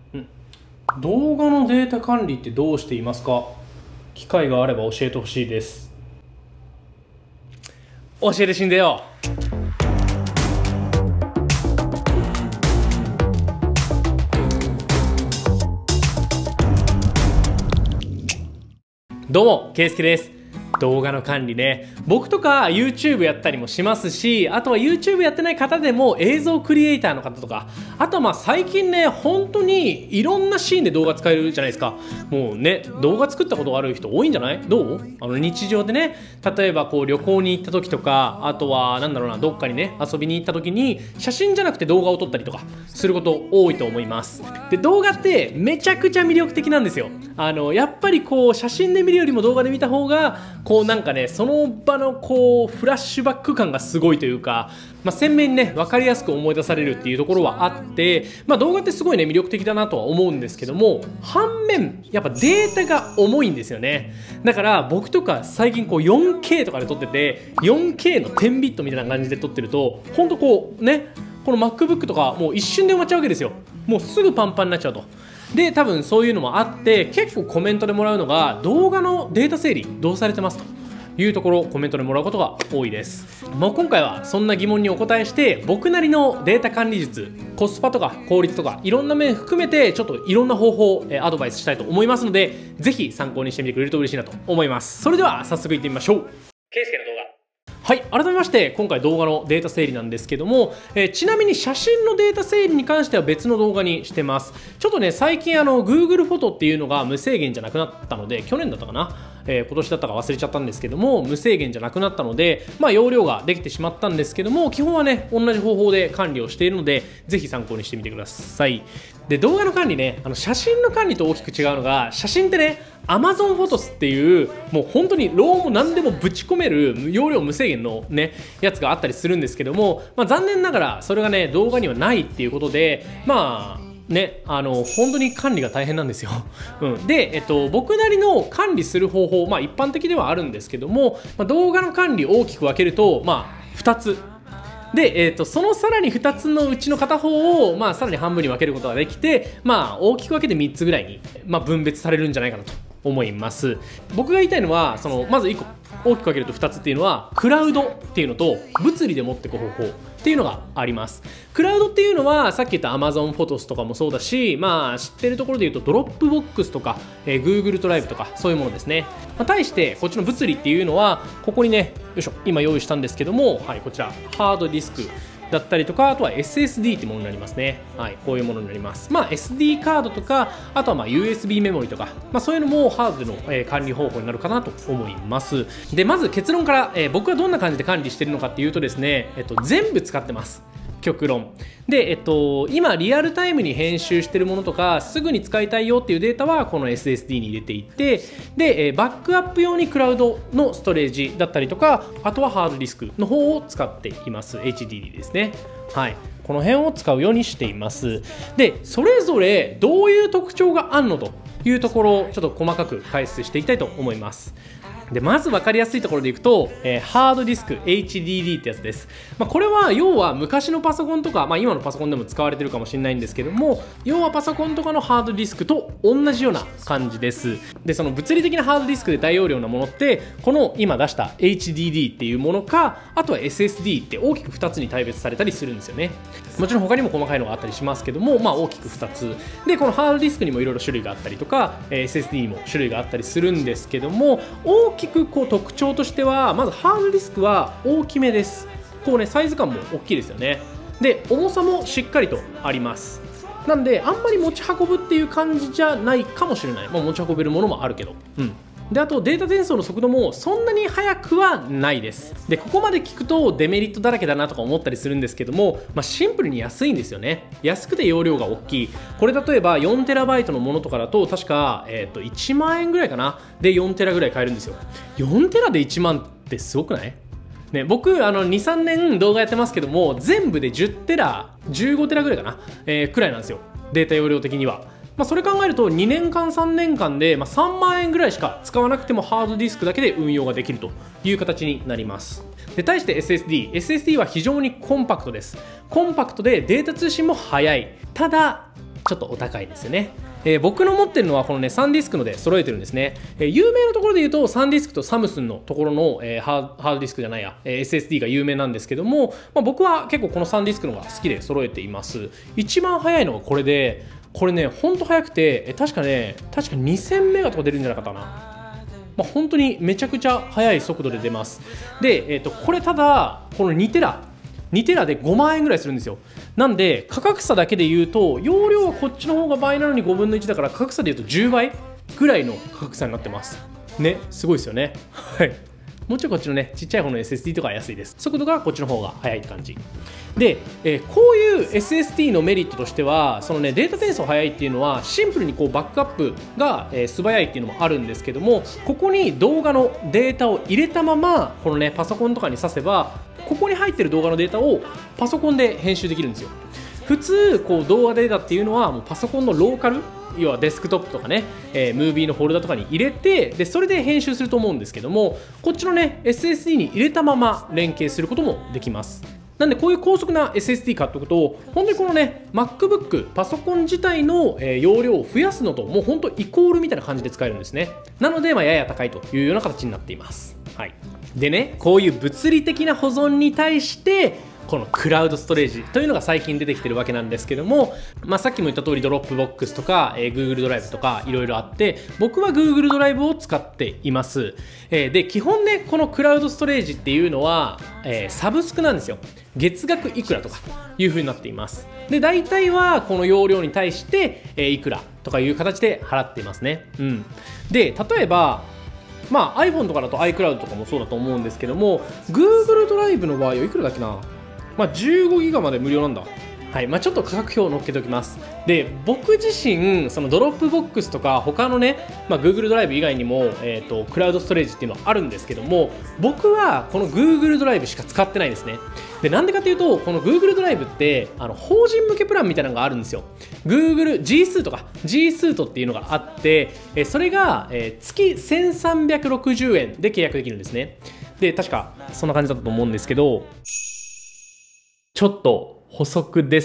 動画のデータ管理ってどうしていますか？機会があれば教えてほしいです。教えて死んでよ。どうも、ケイスケです。動画の管理ね、僕とか YouTube やったりもしますし、あとは YouTube やってない方でも映像クリエイターの方とか、あとはまあ最近ね、本当にいろんなシーンで動画使えるじゃないですか。もうね、動画作ったことある人多いんじゃない？どう？日常でね、例えばこう旅行に行った時とか、あとはなんだろうな、どっかにね遊びに行った時に写真じゃなくて動画を撮ったりとかすること多いと思います。で、動画ってめちゃくちゃ魅力的なんですよ。やっぱりこう写真で見るよりも動画で見た方がこうなんかね、その場のこうフラッシュバック感がすごいというか、鮮明にね分かりやすく思い出されるっていうところはあって、動画ってすごいね魅力的だなとは思うんですけども、反面やっぱデータが重いんですよね。だから僕とか最近こう 4K とかで撮ってて、 4K の10ビットみたいな感じで撮ってると、ほんとこうね、この MacBook とかもう一瞬で埋まっちゃうわけですよ。もうすぐパンパンになっちゃうと。で、多分そういうのもあって、結構コメントでもらうのが、動画のデータ整理どうされてますというところをコメントでもらうことが多いです。もう今回はそんな疑問にお答えして、僕なりのデータ管理術、コスパとか効率とかいろんな面含めてちょっといろんな方法をアドバイスしたいと思いますので、ぜひ参考にしてみてくれると嬉しいなと思います。それでは早速いってみましょう。ケイスケの動画。はい、改めまして今回動画のデータ整理なんですけども、ちなみに写真のデータ整理に関しては別の動画にしてます。ちょっとね、最近Google フォトっていうのが無制限じゃなくなったので、去年だったかな、今年だったか忘れちゃったんですけども、無制限じゃなくなったので、容量ができてしまったんですけども、基本はね同じ方法で管理をしているので、ぜひ参考にしてみてください。で、動画の管理ね、写真の管理と大きく違うのが、写真ってね、Amazon フォトスっていうもう本当にローも何でもぶち込める容量無制限のねやつがあったりするんですけども、残念ながらそれがね動画にはないっていうことで、ね、本当に管理が大変なんですよ。で、僕なりの管理する方法、一般的ではあるんですけども、動画の管理を大きく分けると、2つ。で、そのさらに2つのうちの片方を、さらに半分に分けることができて、大きく分けて3つぐらいに、分別されるんじゃないかなと思います。僕が言いたいのは、まず1個大きく分けると2つっていうのは、クラウドっていうのと物理で持っていく方法っていうのがあります。クラウドっていうのはさっき言った Amazon フォトスとかもそうだし、知ってるところで言うとドロップボックスとか、Google ドライブとかそういうものですね。対してこっちの物理っていうのは、ここにね、よいしょ、今用意したんですけども、はい、こちらハードディスクだったりとか、あとは SSD ってものになりますね。はい、こういうものになります。SD カードとか、あとはUSB メモリとか、そういうのもハードでの、管理方法になるかなと思います。で、まず結論から、僕はどんな感じで管理してるのかっていうとですね、全部使ってます。極論で、今リアルタイムに編集してるものとか、すぐに使いたいよっていうデータはこの SSD に入れていて、で、バックアップ用にクラウドのストレージだったりとか、あとはハードディスクの方を使っています。 HDD ですね。はい、この辺を使うようにしています。で、それぞれどういう特徴があるのというところをちょっと細かく解説していきたいと思います。で、まず分かりやすいところでいくと、ハードディスク HDD ってやつです。これは要は昔のパソコンとか、今のパソコンでも使われてるかもしれないんですけども、要はパソコンとかのハードディスクと同じような感じです。で、その物理的なハードディスクで大容量なものって、この今出した HDD っていうものか、あとは SSD って大きく2つに大別されたりするんですよね。もちろん他にも細かいのがあったりしますけども、大きく2つで、このハードディスクにもいろいろ種類があったりとか、SSD にも種類があったりするんですけども、大きくこう特徴としては、まずハードディスクは大きめです。こうね、サイズ感も大きいですよね。で、重さもしっかりとあります。なんであんまり持ち運ぶっていう感じじゃないかもしれない。持ち運べるものもあるけど、で、あとデータ転送の速度もそんなに速くはないです。で、ここまで聞くとデメリットだらけだなとか思ったりするんですけども、シンプルに安いんですよね。安くて容量が大きい。これ例えば 4TB のものとかだと確か、1万円ぐらいかなで 4TB ぐらい買えるんですよ。4TB で1万ってすごくない？ね、僕2、3年動画やってますけども、全部で 10TB、15TB ぐらいかな、くらいなんですよ、データ容量的には。それ考えると2年間3年間で3万円ぐらいしか使わなくてもハードディスクだけで運用ができるという形になります。で、対して SSD は非常にコンパクトです。コンパクトでデータ通信も速い。ただちょっとお高いですよね。僕の持ってるのはこのねサンディスクので揃えてるんですね。有名なところで言うとサンディスクとサムスンのところの、ハードディスクじゃないや、SSD が有名なんですけども、僕は結構このサンディスクのが好きで揃えています。一番早いのがこれで、これねほんと早くて、確か2000メガとか出るんじゃなかったかな。本当にめちゃくちゃ速い速度で出ます。で、これただこの2テラで5万円ぐらいするんですよ。なんで価格差だけで言うと容量はこっちの方が倍なのに5分の1だから、価格差で言うと10倍ぐらいの価格差になってますね。すごいですよね。はい、もちろんこっちのねちっちゃい方の SSD とかは安いです。速度がこっちの方が速いって感じで、こういう SSD のメリットとしては、そのねデータ転送速いっていうのはシンプルにこうバックアップが、素早いっていうのもあるんですけども、ここに動画のデータを入れたままこのねパソコンとかに挿せば、ここに入ってる動画のデータをパソコンで編集できるんですよ。普通こう動画データっていうのはもうパソコンのローカル、要はデスクトップとかね、ムービーのフォルダとかに入れて、でそれで編集すると思うんですけども、こっちのね SSD に入れたまま連携することもできます。なんでこういう高速な SSD 買っておくと、本当にこのね MacBook パソコン自体の容量を増やすのともう本当イコールみたいな感じで使えるんですね。なのでやや高いというような形になっています。はい、でね、こういう物理的な保存に対してこのクラウドストレージというのが最近出てきてるわけなんですけども、さっきも言った通りドロップボックスとか、Google ドライブとかいろいろあって、僕は Google ドライブを使っています。で基本ねこのクラウドストレージっていうのは、サブスクなんですよ。月額いくらとかいう風になっています。で大体はこの容量に対して、いくらとかいう形で払っていますね。で例えばiPhone とかだと iCloud とかもそうだと思うんですけども、 Google ドライブの場合はいくらだっけな、15ギガまで無料なんだ。はい、ちょっと価格表を載っけておきます。で僕自身そのドロップボックスとか他のね、Google ドライブ以外にも、クラウドストレージっていうのはあるんですけども、僕はこの Google ドライブしか使ってないんですね。でなんでかというと、この Google ドライブって法人向けプランみたいなのがあるんですよ。 Google G スートか G スートっていうのがあって、それが、月1360円で契約できるんですね。で確かそんな感じだったと思うんですけど、ちょっと補足です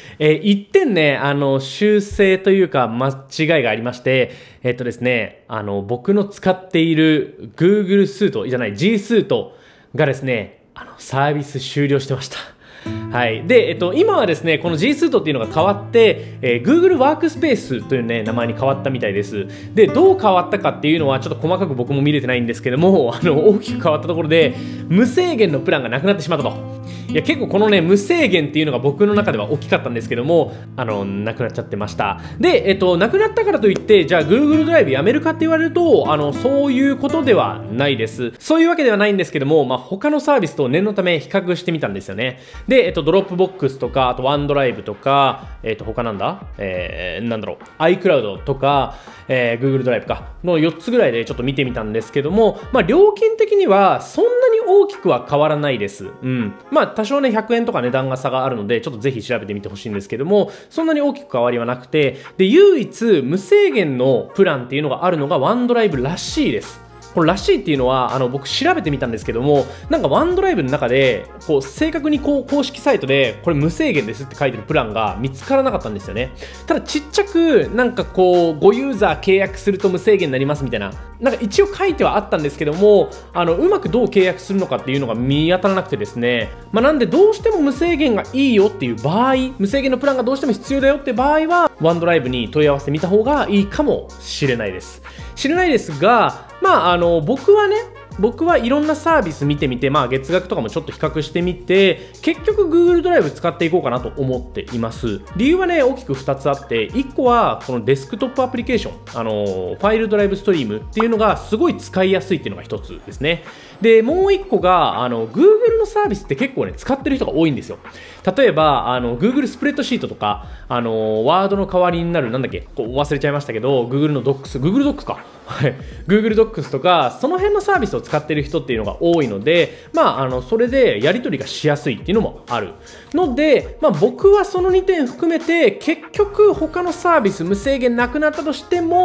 。1点ね、修正というか間違いがありまして、ですね、僕の使っている Google スートじゃない G スートがですね、サービス終了してました。はい。で、今はですね、この G スートっていうのが変わって、Google ワークスペースというね、名前に変わったみたいです。で、どう変わったかっていうのはちょっと細かく僕も見れてないんですけども、大きく変わったところで、無制限のプランがなくなってしまったと。いや結構このね無制限っていうのが僕の中では大きかったんですけども、なくなっちゃってました。でなくなったからといってじゃあ Google ドライブやめるかって言われるとそういうことではないです。そういうわけではないんですけども、他のサービスと念のため比較してみたんですよね。でドロップボックスとか、あとワンドライブとか他なんだなんだろう iCloud とか、Google ドライブかの4つぐらいでちょっと見てみたんですけども、料金的にはそんなに大きくは変わらないです。多少ね100円とか値段が差があるのでちょっとぜひ調べてみてほしいんですけども、そんなに大きく変わりはなくて、で唯一無制限のプランっていうのがあるのがワンドライブらしいです。このらしいっていうのは僕調べてみたんですけども、なんかワンドライブの中でこう正確に公式サイトでこれ無制限ですって書いてるプランが見つからなかったんですよね。ただちっちゃくなんかこう5ユーザー契約すると無制限になりますみたいな、なんか一応書いてはあったんですけども、うまくどう契約するのかっていうのが見当たらなくてですね、なんでどうしても無制限がいいよっていう場合、無制限のプランがどうしても必要だよって場合はワンドライブに問い合わせてみた方がいいかもしれないです。が僕はいろんなサービス見てみて、月額とかもちょっと比較してみて、結局 Google ドライブ使っていこうかなと思っています。理由はね大きく2つあって、1個はこのデスクトップアプリケーション、ファイルドライブストリームっていうのがすごい使いやすいっていうのが1つですね。でもう1個がGoogle のサービスって結構ね使ってる人が多いんですよ。例えばGoogle スプレッドシートとかワードの代わりになるなんだっけ忘れちゃいましたけど、 Google の Google Docs かGoogle Docs とかその辺のサービスを使っている人っていうのが多いので、それでやり取りがしやすいっていうのもあるので、僕はその2点含めて結局他のサービス無制限なくなったとしても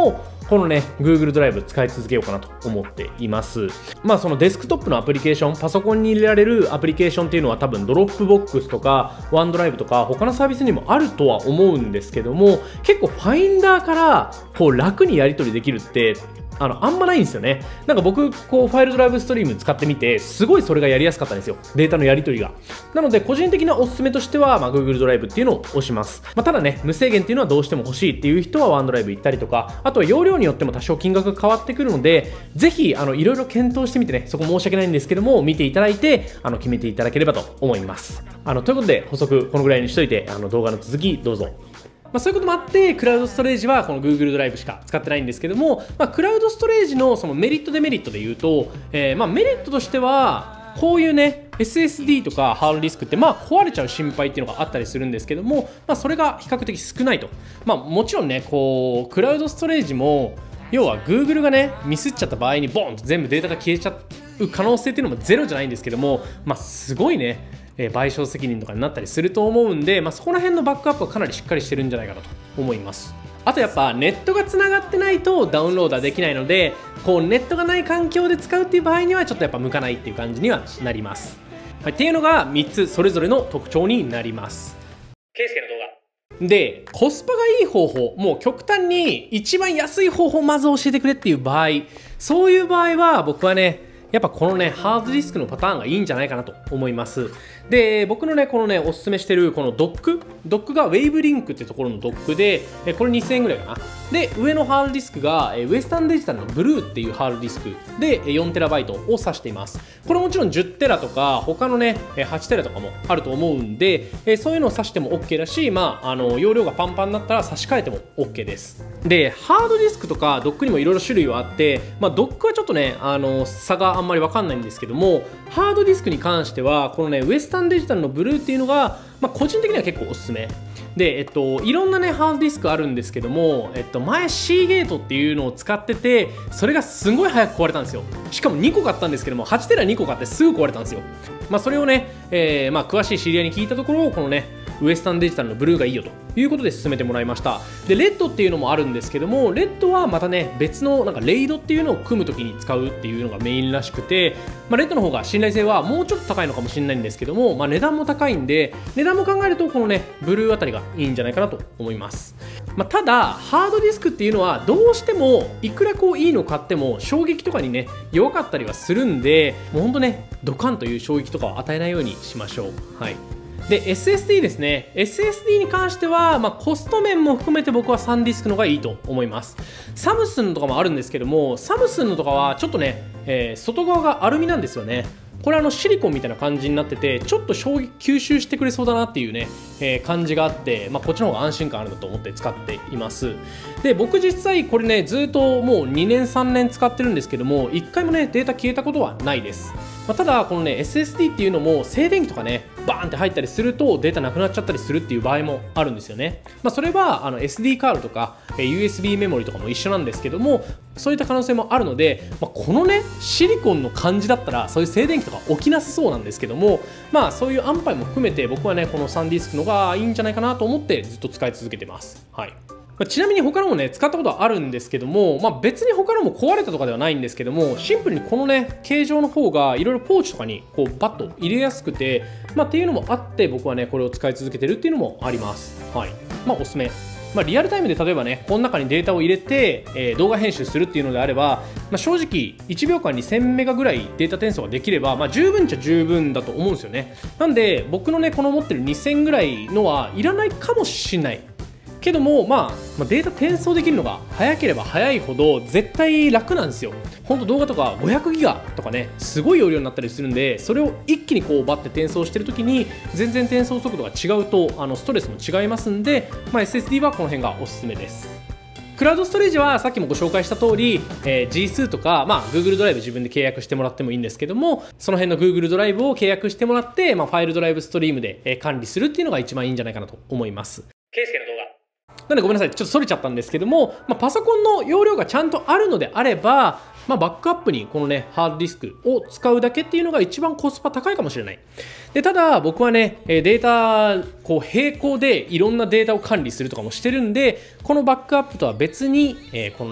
このね Google ドライブ使い続けようかなと思っています。まあそのデスクトップのアプリケーション、パソコンに入れられるアプリケーションっていうのは多分ドロップボックスとかワンドライブとか他のサービスにもあるとは思うんですけども、結構ファインダーからこう楽にやり取りできるってあんまないんですよね。なんか僕こうファイルドライブストリーム使ってみてすごいそれがやりやすかったんですよ、データのやり取りが。なので個人的なおすすめとしては、Google ドライブっていうのを押します。ただね無制限っていうのはどうしても欲しいっていう人はワンドライブ行ったりとか、あとは容量によっても多少金額が変わってくるので、ぜひいろいろ検討してみてね、そこ申し訳ないんですけども見ていただいて決めていただければと思います。ということで補足このぐらいにしといて動画の続きどうぞ。そういうこともあってクラウドストレージはこの Google ドライブしか使ってないんですけども、クラウドストレージのそのメリットデメリットで言うと、メリットとしてはこういうね SSD とかハードディスクって壊れちゃう心配っていうのがあったりするんですけども、それが比較的少ないと。もちろんねこうクラウドストレージも要は Google がねミスっちゃった場合にボンと全部データが消えちゃう可能性っていうのもゼロじゃないんですけども、すごいね賠償責任とかになったりすると思うんで、そこら辺のバックアップはかなりしっかりしてるんじゃないかなと思います。あとやっぱネットがつながってないとダウンロードはできないので、こうネットがない環境で使うっていう場合にはちょっとやっぱ向かないっていう感じにはなります。っていうのが3つそれぞれの特徴になります。ケイスケの動画でコスパがいい方法、もう極端に一番安い方法をまず教えてくれっていう場合、そういう場合は僕はねやっぱこのねハードディスクのパターンがいいんじゃないかなと思います。で僕のねこのねおすすめしてるこのドックがウェイブリンクってところのドックでこれ2000円ぐらいかな。で上のハードディスクがウエスタンデジタルのブルーっていうハードディスクで 4TB を指しています。これもちろん 10TB とか他のね 8TB とかもあると思うんで、そういうのを指しても OK だし、容量がパンパンになったら差し替えても OK です。でハードディスクとかドックにもいろいろ種類はあって、ドックはちょっとね差があんまり分かんないんですけども、ハードディスクに関してはこのねウエスタンデジタルのブルーっていうのが、個人的には結構おすすめで、いろんなねハードディスクあるんですけども、前 C ゲートっていうのを使ってて、それがすごい早く壊れたんですよ。しかも2個買ったんですけども 8TB2 個買ってすぐ壊れたんですよ。それをね、詳しい知り合いに聞いたところ、このねウエスタンデジタルのブルーがいいよということで勧めてもらいました。でレッドっていうのもあるんですけども、レッドはまたね別のなんかレイドっていうのを組む時に使うっていうのがメインらしくて、レッドの方が信頼性はもうちょっと高いのかもしれないんですけども、値段も高いんで、値段も考えるとこのねブルーあたりがいいんじゃないかなと思います。ただハードディスクっていうのはどうしてもいくらこういいの買っても衝撃とかにね弱かったりはするんで、もうほんとねドカンという衝撃とかを与えないようにしましょう。はい。で SSD ですね。 SSD に関しては、コスト面も含めて僕はサンディスクの方がいいと思います。サムスンのとかもあるんですけども、サムスンのとかはちょっとね、外側がアルミなんですよね。これシリコンみたいな感じになってて、ちょっと衝撃吸収してくれそうだなっていうね、感じがあって、こっちの方が安心感あるんだと思って使っています。で僕実際これねずっともう2年3年使ってるんですけども、1回もねデータ消えたことはないです。ただこのね SSD っていうのも静電気とかねバーンって入ったりするとデータなくなっちゃったりするっていう場合もあるんですよね。それはSD カードとか USB メモリとかも一緒なんですけども、そういった可能性もあるので、このねシリコンの感じだったらそういう静電気とか起きなさそうなんですけども、そういう安牌も含めて僕はねこのサンディスクのがいいんじゃないかなと思ってずっと使い続けてます。はい。ちなみに他のもね使ったことはあるんですけども、別に他のも壊れたとかではないんですけども、シンプルにこのね形状の方がいろいろポーチとかにこうバッと入れやすくて、っていうのもあって僕はねこれを使い続けてるっていうのもあります。はい。おすすめ。リアルタイムで例えばねこの中にデータを入れて、動画編集するっていうのであれば、正直1秒間に1000メガぐらいデータ転送ができれば、十分っちゃ十分だと思うんですよね。なんで僕のねこの持ってる2000ぐらいのはいらないかもしれないけども、データ転送できるのが早ければ早いほど絶対楽なんですよ。ほんと動画とか500ギガとかねすごい容量になったりするんで、それを一気にこうバッて転送してる時に全然転送速度が違うとストレスも違いますんで、SSD はこの辺がおすすめです。クラウドストレージはさっきもご紹介した通り、G 数とか、Google ドライブ自分で契約してもらってもいいんですけども、その辺の Google ドライブを契約してもらって、ファイルドライブストリームで、管理するっていうのが一番いいんじゃないかなと思います。ケイスケの動画なんでごめんなさい、ちょっとそれちゃったんですけども、パソコンの容量がちゃんとあるのであれば、バックアップにこのねハードディスクを使うだけっていうのが一番コスパ高いかもしれない。でただ僕はねデータこう並行でいろんなデータを管理するとかもしてるんで、このバックアップとは別にこのね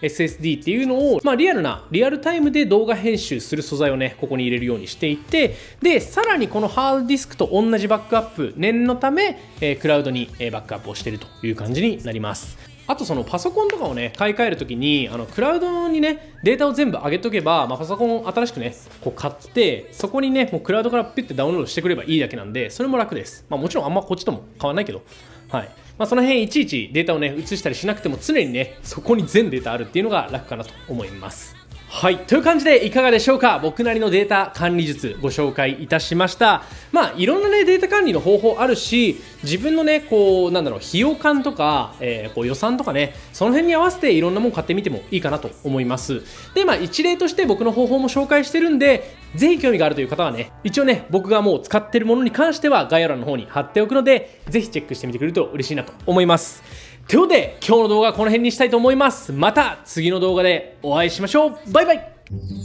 SSD っていうのを、リアルタイムで動画編集する素材をね、ここに入れるようにしていて、で、さらにこのハードディスクと同じバックアップ、念のため、クラウドにバックアップをしているという感じになります。あとそのパソコンとかをね、買い替えるときに、クラウドにね、データを全部上げとけば、パソコンを新しくね、こう買って、そこにね、もうクラウドからピッてダウンロードしてくればいいだけなんで、それも楽です。もちろんあんまこっちとも変わらないけど、はい。その辺いちいちデータをね、移したりしなくても常にね、そこに全データあるっていうのが楽かなと思います。はい。という感じでいかがでしょうか？僕なりのデータ管理術ご紹介いたしました。いろんなね、データ管理の方法あるし、自分のね、こう、費用感とか、こう予算とかね、その辺に合わせていろんなもの買ってみてもいいかなと思います。で、一例として僕の方法も紹介してるんで、ぜひ興味があるという方はね、一応ね、僕がもう使ってるものに関しては概要欄の方に貼っておくので、ぜひチェックしてみてくれると嬉しいなと思います。ということで、今日の動画はこの辺にしたいと思います。また次の動画でお会いしましょう。バイバイ。